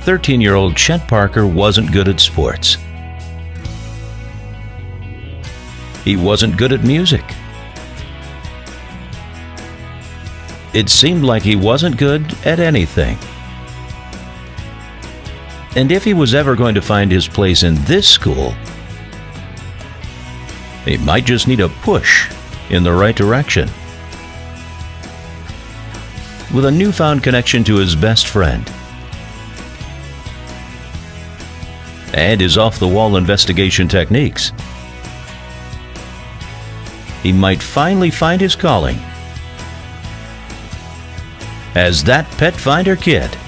13-year-old Chet Parker wasn't good at sports. He wasn't good at music. It seemed like he wasn't good at anything. And if he was ever going to find his place in this school, he might just need a push in the right direction. With a newfound connection to his best friend and his off-the-wall investigation techniques, he might finally find his calling as that pet finder kid.